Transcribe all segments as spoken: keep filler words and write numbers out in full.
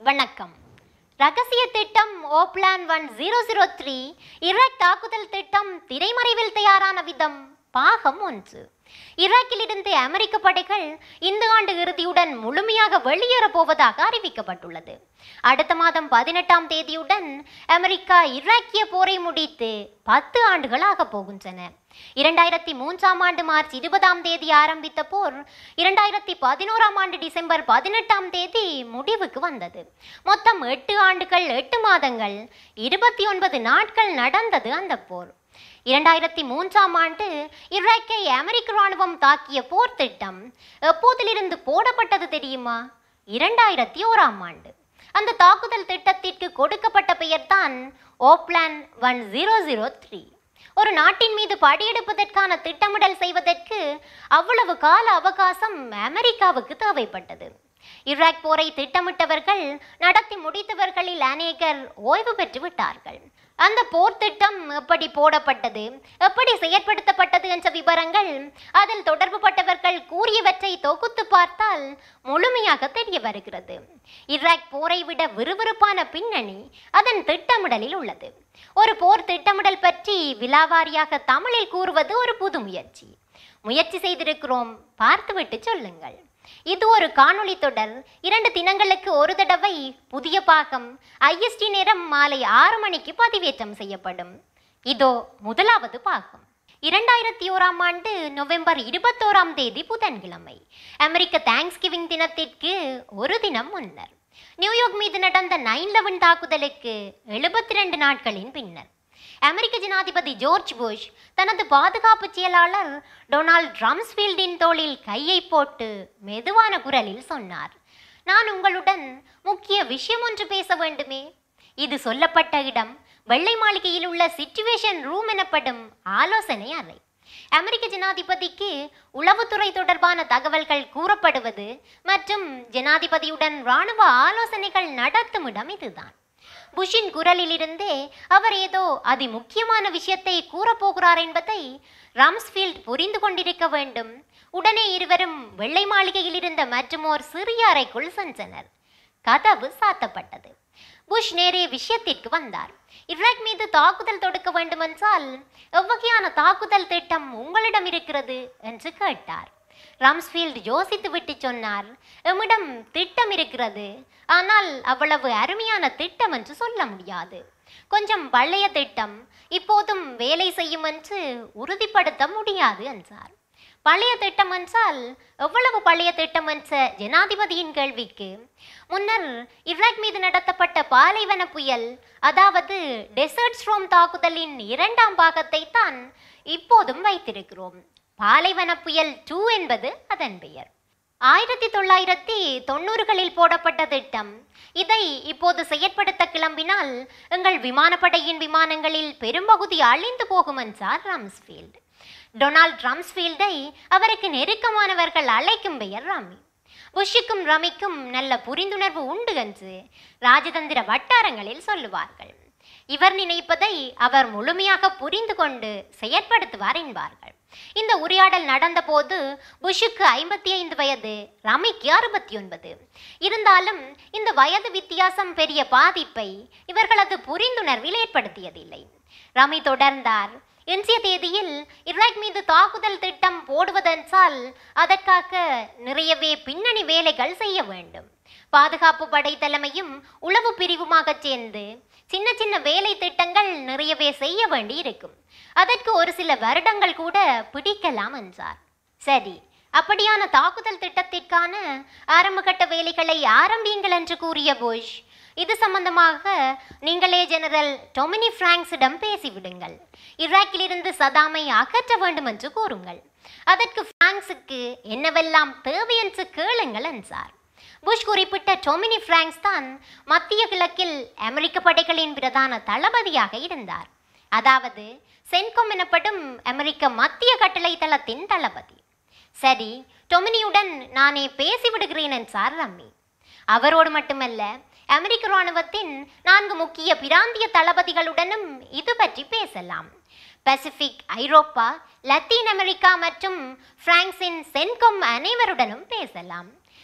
வணக்கம். ரகசிய திட்டம் OPLAN one zero zero three Iraq தாக்குதல் திட்டம் திரைமறைவில் தயாரான விதம் பாகம் ஒன்று. ஈராக்கிலிருந்து அமெரிக்க படைகள் இந்த ஆண்டு இறுதியுடன் முழுமையாக வெளியேறப் போவதாக அறிவிக்கப்பட்டுள்ளது. அடுத்த மாதம் பதினெட்டாம் தேதியுடன் அமெரிக்கா ஈராக்கிய போரை முடித்து பத்து ஆண்டுகளாக போகின்றன. இரண்டாயிரத்தி மூன்றாம் ஆண்டு மார்ச் இருபதாம் தேதி ஆரம்பித்த போர் இரண்டாயிரத்தி பதினோராம் ஆண்டு டிசம்பர் பதினெட்டாம் தேதி முடிவுக்கு வந்தது. மொத்தம் எட்டு ஆண்டுகள் எட்டு மாதங்கள் இருபத்தி ஒன்பது நாட்கள் நடந்தது அந்த போர். இரண்டாயிரத்தி மூன்றாம் ஆண்டு ஈராக்கை அமெரிக்க இராணுவம் தாக்கிய போர் திட்டம் எப்போதிலிருந்து போடப்பட்டது தெரியுமா? இரண்டாயிரத்தி ஓராம் ஆண்டு. அந்த தாக்குதல் திட்டத்திற்கு கொடுக்கப்பட்ட பெயர்தான் OPLAN one zero zero three. ஒரு நாட்டின் மீது படையெடுப்பதற்கான திட்டமிடல் செய்வதற்கு அவ்வளவு கால அவகாசம் அமெரிக்காவுக்கு தேவைப்பட்டது. ஈராக் போரை திட்டமிட்டவர்கள் நடத்தி முடித்தவர்களில் அநேகர் ஓய்வு பெற்று விட்டார்கள். அந்த போர் திட்டம் எப்படி போடப்பட்டது, எப்படி செயற்படுத்தப்பட்டது என்ற விவரங்கள் அதில் தொடர்பு பட்டவர்கள் கூறியவற்றை தொகுத்து பார்த்தால் முழுமையாக தெரிய வருகிறது. ஈராக் போரை விட விறுவிறுப்பான பின்னணி அதன் திட்டமிடலில் உள்ளது. ஒரு போர் திட்டமிடல் பற்றி விலாவாரியாக தமிழில் கூறுவது ஒரு புது முயற்சி. முயற்சி செய்திருக்கிறோம், பார்த்துவிட்டு சொல்லுங்கள். இது ஒரு காணொளி தொடர். இரண்டு தினங்களுக்கு ஒரு தடவை புதிய பாகம் ஐஎஸ்டி நேரம் மாலை ஆறு மணிக்கு பதிவேற்றம் செய்யப்படும். இதோ முதலாவது பாகம். இரண்டாயிரத்தி ஓராம் ஆண்டு நவம்பர் இருபத்தோராம் தேதி புதன்கிழமை, அமெரிக்க தேங்க்ஸ் கிவிங் தினத்திற்கு ஒரு தினம் முன்னர், நியூயார்க் மீது நடந்த நைன் லெவன் தாக்குதலுக்கு எழுபத்தி ரெண்டு நாட்களின் பின்னர் அமெரிக்க ஜனாதிபதி ஜார்ஜ் புஷ் தனது பாதுகாப்பு செயலாளர் டொனால்ட் ரம்ஸ்ஃபீல்டின் தோளில் கையை போட்டு மெதுவான குரலில் சொன்னார், நான் உங்களுடன் முக்கிய விஷயம் ஒன்று பேச வேண்டுமே. இது சொல்லப்பட்ட இடம் வெள்ளை மாளிகையில் உள்ள சிச்சுவேஷன் ரூம் எனப்படும் ஆலோசனை அறை. அமெரிக்க ஜனாதிபதிக்கு உளவுத்துறை தொடர்பான தகவல்கள் கூறப்படுவது மற்றும் ஜனாதிபதியுடன் இராணுவ ஆலோசனைகள் நடத்தும் இடம் இதுதான். புஷின் குரலிலிருந்தே அவர் ஏதோ அதி முக்கியமான விஷயத்தை கூறப்போகிறார் என்பதை ரம்ஸ்ஃபீல்ட் புரிந்து கொண்டிருக்க வேண்டும். உடனே இருவரும் வெள்ளை மாளிகையில் இருந்த மற்றுமோர் சிறிய அறைக்குள் சென்றனர். கதவு சாத்தப்பட்டது. புஷ் நேரே விஷயத்திற்கு வந்தார். ஈராக் மீது தாக்குதல் தொடுக்க வேண்டுமென்றால் எவ்வகையான தாக்குதல் திட்டம் உங்களிடம் இருக்கிறது என்று கேட்டார். ரம்ஸ்ஃபீல்ட் யோசித்து விட்டு சொன்னார், எம்மிடம் திட்டம் இருக்கிறது, ஆனால் அவ்வளவு அருமையான திட்டம் என்று சொல்ல முடியாது. கொஞ்சம் பழைய திட்டம், இப்போதும் வேலை செய்யும் என்று உறுதிப்படுத்த முடியாது என்றார். பழைய திட்டம் என்றால் எவ்வளவு பழைய திட்டம் என்ற ஜனாதிபதியின் கேள்விக்கு முன்னர் ஈராக் மீது நடத்தப்பட்ட பாலைவன புயல், அதாவது டெசர்ட் ஸ்ட்ரோம் தாக்குதலின் இரண்டாம் பாகத்தை தான் இப்போதும் வைத்திருக்கிறோம். பாலைவன புயல் டூ என்பது அதன் பெயர். ஆயிரத்தி தொள்ளாயிரத்தி தொண்ணூறுகளில் போடப்பட்ட திட்டம். இதை இப்போது செயற்படுத்த கிளம்பினால் எங்கள் விமானப்படையின் விமானங்களில் பெரும்பகுதி அழிந்து போகும் என்றார் ரம்ஸ்ஃபீல்ட். டொனால்ட் ரம்ஸ்ஃபீல்டை அவருக்கு நெருக்கமானவர்கள் அழைக்கும் பெயர் ரமி. புஷ்ஷுக்கும் ரமிக்கும் நல்ல புரிந்துணர்வு உண்டு என்று ராஜதந்திர வட்டாரங்களில் சொல்லுவார்கள். இவர் நினைப்பதை அவர் முழுமையாக புரிந்து கொண்டு செயற்படுத்துவார் என்பார்கள். இந்த உரையாடல் நடந்த போது புஷ்ஷுக்கு ஐம்பத்தி ஐந்து வயது, ரமிக்கு அறுபத்தி ஒன்பது. இருந்தாலும் இந்த வயது வித்தியாசம் பெரிய பாதிப்பை இவர்களது புரிந்துணர்வில் ஏற்படுத்தியதில்லை. ரமி தொடர்ந்தார், இன்றைய தேதியில் ஈராக் மீது தாக்குதல் திட்டம் போடுவதென்றால் அதற்காக நிறையவே பின்னணி வேலைகள் செய்ய வேண்டும். பாதுகாப்பு படை தலைமையும் உளவு பிரிவுமாக சேர்ந்து சின்ன சின்ன வேலை திட்டங்கள் நிறையவே செய்ய வேண்டி இருக்கும். அதற்கு ஒரு சில வருடங்கள் கூட பிடிக்கலாம் என்றார். சரி, அப்படியான தாக்குதல் திட்டத்திற்கான ஆரம்பகட்ட வேலைகளை ஆரம்பியுங்கள் என்று கூறிய புஷ், இது சம்பந்தமாக நீங்களே ஜெனரல் டொமினி பிராங்க்ஸிடம் பேசிவிடுங்கள். ஈராக்கிலிருந்து சதாமை அகற்ற வேண்டும் என்று கூறுங்கள். அதற்கு பிராங்க்ஸுக்கு என்னவெல்லாம் தேவை என்று கேளுங்கள் என்றார். புஷ் குறிப்பிட்ட டொமினி பிராங்க்ஸ் தான் மத்திய கிழக்கில் அமெரிக்க படைகளின் பிரதான தளபதியாக இருந்தார். அதாவது சென்கொம் எனப்படும் அமெரிக்க மத்திய கட்டளை தளத்தின் தளபதி. சரி, டொமினியுடன் நானே பேசிவிடுகிறேன் என்றார் ரம்மி. அவரோடு மட்டுமல்ல, அமெரிக்க இராணுவத்தின் நான்கு முக்கிய பிராந்திய தளபதிகளுடனும் இது பற்றி பேசலாம். பசிபிக், ஐரோப்பா, லத்தீன் அமெரிக்கா மற்றும் பிரான்சின் சென்கொம் அனைவருடனும் பேசலாம்.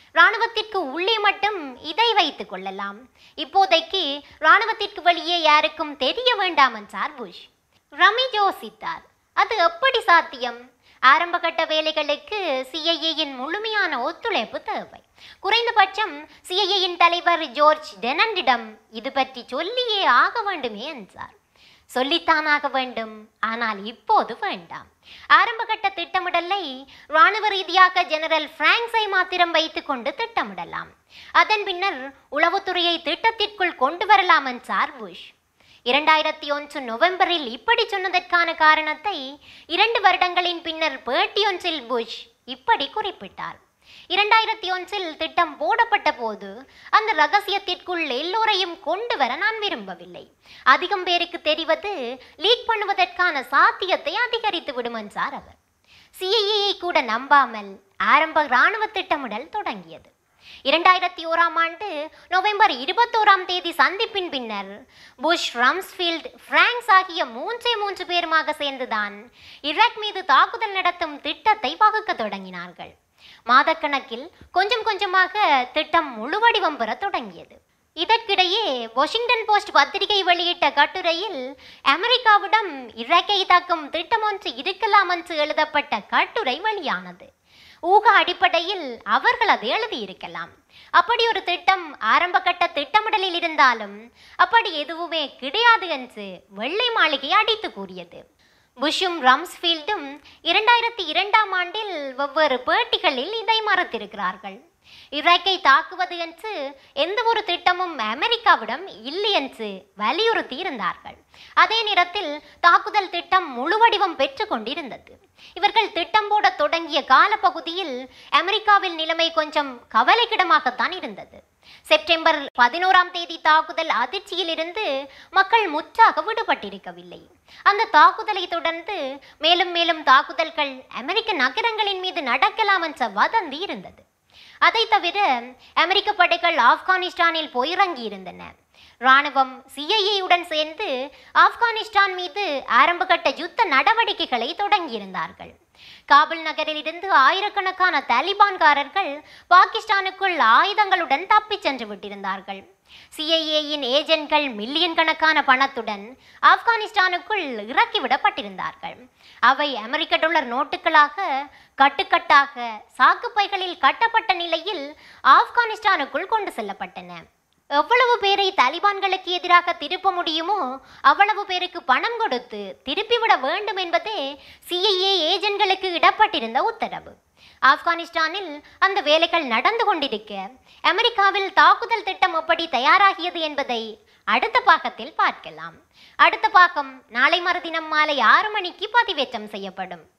இராணுவத்திற்கு உள்ளே மட்டும் இதை வைத்துக் கொள்ளலாம். இப்போதைக்கு இராணுவத்திற்கு வெளியே யாருக்கும் தெரிய வேண்டாம் என்றார் புஷ். ரமி யோசித்தார். அது எப்படி சாத்தியம்? ஆரம்பகட்ட வேலைகளுக்கு சிஐஏயின் முழுமையான ஒத்துழைப்பு தேவை. குறைந்தபட்சம் சிஐஏயின் தலைவர் ஜோர்ஜ் டெனண்டிடம் இது பற்றி சொல்லியே ஆக வேண்டுமே என்றார். சொல்லித்தானாக வேண்டும், ஆனால் இப்போது வேண்டாம். ஆரம்பகட்ட திட்டமிடலை இராணுவ ரீதியாக ஜெனரல் பிராங்க்ஸை மாத்திரம் வைத்துக் கொண்டு திட்டமிடலாம். அதன் பின்னர் உளவுத்துறையை திட்டத்திற்குள் கொண்டு வரலாம் என்றார் புஷ். இரண்டாயிரத்தி ஒன்று நவம்பரில் இப்படி சொன்னதற்கான காரணத்தை இரண்டு வருடங்களின் பின்னர் பேட்டியொன்றில் புஷ் இப்படி குறிப்பிட்டார். இரண்டாயிரத்தி ஒன்றில் திட்டம் போடப்பட்ட போது அந்த ரகசியத்திற்குள் எல்லோரையும் கொண்டு வர நான் விரும்பவில்லை. அதிகம் பேருக்கு தெரிவது லீக் பண்ணுவதற்கான சாத்தியத்தை அதிகரித்து விடும் என்றார் அவர். சிஐஏயை கூட நம்பாமல் ஆரம்ப இராணுவ திட்டமிடல் தொடங்கியது. இரண்டாயிரத்தி ஓராம் ஆண்டு நவம்பர் இருபத்தோராம் தேதி சந்திப்பின் பின்னர் புஷ், ரம்ஸ்ஃபீல்ட், பிராங்க்ஸ் ஆகிய மூன்றே மூன்று பேருமாக சேர்ந்துதான் ஈராக் மீது தாக்குதல் நடத்தும் திட்டத்தை வகுக்க தொடங்கினார்கள். மாதக்கணக்கில் கொஞ்சம் கொஞ்சமாக திட்டம் முழு வடிவம் பெற தொடங்கியது. இதற்கிடையே வாஷிங்டன் போஸ்ட் பத்திரிகை வெளியிட்ட கட்டுரையில் அமெரிக்காவிடம் ஈராக்கை தாக்கும் திட்டம் ஒன்று இருக்கலாம் என்று எழுதப்பட்ட கட்டுரை வெளியானது. ஊக அடிப்படையில் அவர்கள் அதை எழுதியிருக்கலாம். அப்படி ஒரு திட்டம் ஆரம்ப கட்ட திட்டமிடலில் இருந்தாலும் அப்படி எதுவுமே கிடையாது என்று வெள்ளை மாளிகை அடித்து கூறியது. புஷும் ரம்ஸ்ஃபீல்டும் இரண்டாயிரத்தி இரண்டாம் ஆண்டில் வெவ்வேறு பேட்டிகளில் இதை மறுத்திருக்கிறார்கள். ஈராக்கை தாக்குவது என்று எந்த ஒரு திட்டமும் அமெரிக்காவிடம் இல்லை என்று வலியுறுத்தி இருந்தார்கள். அதே நேரத்தில் தாக்குதல் திட்டம் முழு வடிவம் பெற்று கொண்டிருந்தது. இவர்கள் திட்டம் போட தொடங்கிய காலப்பகுதியில் அமெரிக்காவில் நிலைமை கொஞ்சம் கவலைக்கிடமாகத்தான் இருந்தது. செப்டம்பர் பதினோராம் தேதி தாக்குதல் அதிர்ச்சியில் இருந்து மக்கள் முற்றாக விடுபட்டிருக்கவில்லை. அந்த தாக்குதலை தொடர்ந்து மேலும் மேலும் தாக்குதல்கள் அமெரிக்க நகரங்களின் மீது நடக்கலாம் என்ற வதந்தி இருந்தது. அதை தவிர அமெரிக்க படைகள் ஆப்கானிஸ்தானில் போயிறங்கி இருந்தன. இராணுவம் சிஐஏயுடன் சேர்ந்து ஆப்கானிஸ்தான் மீது ஆரம்பகட்ட யுத்த நடவடிக்கைகளை தொடங்கியிருந்தார்கள். காபுல் நகரிலிருந்து ஆயிரக்கணக்கான தாலிபான்காரர்கள் பாகிஸ்தானுக்குள் ஆயுதங்களுடன் தப்பிச் சென்று விட்டிருந்தார்கள். சிஐஏயின் ஏஜென்ட்கள் மில்லியன் கணக்கான பணத்துடன் ஆப்கானிஸ்தானுக்குள் இறக்கிவிடப்பட்டிருந்தார்கள். அவை அமெரிக்க டாலர் நோட்டுகளாக கட்டுக்கட்டாக சாக்குப்பைகளில் கட்டப்பட்ட நிலையில் ஆப்கானிஸ்தானுக்குள் கொண்டு செல்லப்பட்டன. எவ்வளவு பேரை தாலிபான்களுக்கு எதிராக திருப்ப முடியுமோ அவ்வளவு பேருக்கு பணம் கொடுத்து திருப்பிவிட வேண்டும் என்பதே சிஐஏ ஏஜென்ட்களுக்கு இடப்பட்டிருந்த உத்தரவு. ஆப்கானிஸ்தானில் அந்த வேலைகள் நடந்து கொண்டிருக்க அமெரிக்காவில் தாக்குதல் திட்டம் எப்படி தயாராகியது என்பதை அடுத்த பாகத்தில் பார்க்கலாம். அடுத்த பாகம் நாளை மறுதினம் மாலை ஆறு மணிக்கு பதிவேற்றம் செய்யப்படும்.